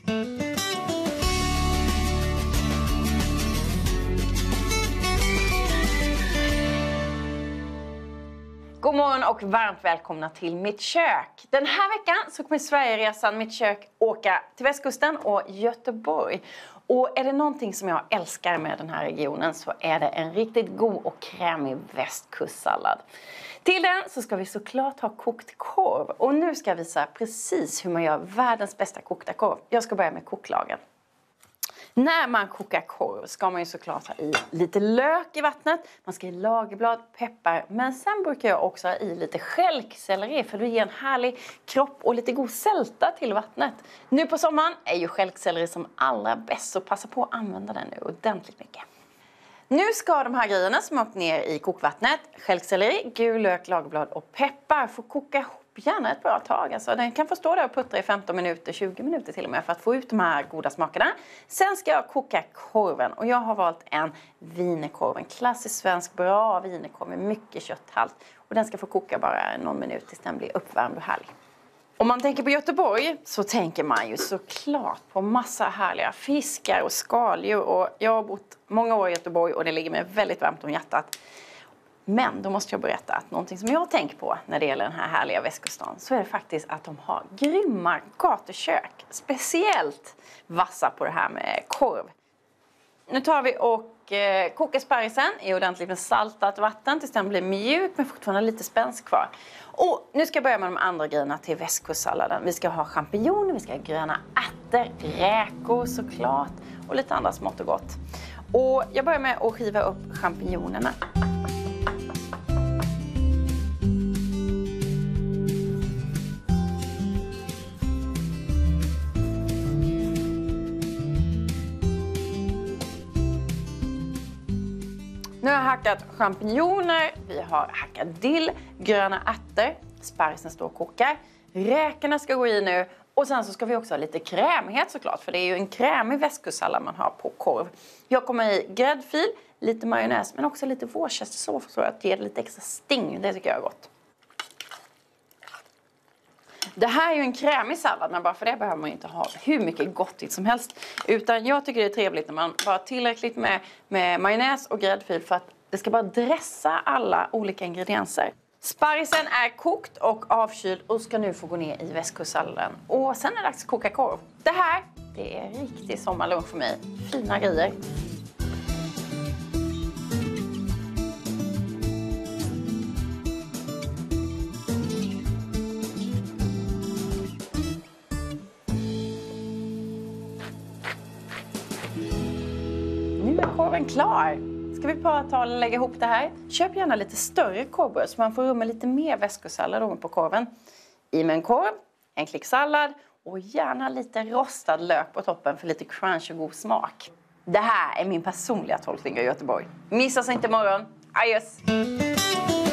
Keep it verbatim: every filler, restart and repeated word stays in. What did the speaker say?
God morgon och varmt välkomna till mitt kök. Den här veckan så kommer Sverigeresan Mitt kök åka till västkusten och Göteborg. Och är det någonting som jag älskar med den här regionen så är det en riktigt god och krämig västkustsallad. Till den så ska vi såklart ha kokt korv. Och nu ska jag visa precis hur man gör världens bästa kokta korv. Jag ska börja med koklagen. När man kokar korv ska man ju såklart ha i lite lök i vattnet. Man ska ha i lagerblad, peppar. Men sen brukar jag också ha i lite stjälkselleri för det ger en härlig kropp och lite god sälta till vattnet. Nu på sommaren är ju stjälkselleri som allra bäst, så passa på att använda den nu ordentligt mycket. Nu ska de här grejerna som har åkt ner i kokvattnet, stjälkselleri, gul lök, lagerblad och peppar, få koka ihop gärna ett bra tag. Alltså, den kan få stå där och puttra i femton minuter, tjugo minuter till och med för att få ut de här goda smakerna. Sen ska jag koka korven och jag har valt en wienerkorv, en klassisk svensk bra wienerkorv med mycket kötthalt. Och den ska få koka bara någon minut tills den blir uppvärmd och härlig. Om man tänker på Göteborg så tänker man ju såklart på massa härliga fiskar och skaldjur. Och jag har bott många år i Göteborg och det ligger mig väldigt varmt om hjärtat. Men då måste jag berätta att någonting som jag tänker på när det gäller den här härliga västkustan så är det faktiskt att de har grymma gatukök. Speciellt vassa på det här med korv. Nu tar vi och eh, kokar sparrisen i ordentligt med saltat vatten tills den blir mjuk men fortfarande lite spänst kvar. Och nu ska jag börja med de andra grejerna till västkustsalladen. Vi ska ha champinjoner, vi ska ha gröna ärtor, räkor såklart och lite andra smått och gott. Och jag börjar med att skiva upp champinjonerna. Nu har jag hackat champinjoner, vi har hackat dill, gröna ärtor, sparrisen står och kokar. Räkorna ska gå i nu och sen så ska vi också ha lite krämighet såklart. För det är ju en krämig västkustsallad man har på korv. Jag kommer i gräddfil, lite majonnäs men också lite worcestersås så att det ger lite extra sting. Det tycker jag är gott. Det här är ju en krämig sallad men bara för det behöver man ju inte ha hur mycket gottigt som helst. Utan jag tycker det är trevligt när man bara har tillräckligt med, med majonnäs och gräddfil för att det ska bara dressa alla olika ingredienser. Sparrisen är kokt och avkyld och ska nu få gå ner i västkustsalladen. Och sen är det dags att koka korv. Det här, det är riktig sommarlunch för mig. Fina grejer. Nu är korven klar. Ska vi bara ta och lägga ihop det här? Köp gärna lite större korvbröd så man får rum med lite mer västkustsallad på korven. I med en korv, en klick sallad och gärna lite rostad lök på toppen för lite crunch och god smak. Det här är min personliga tolkning av Göteborg. Missa sig inte imorgon. Adjöss!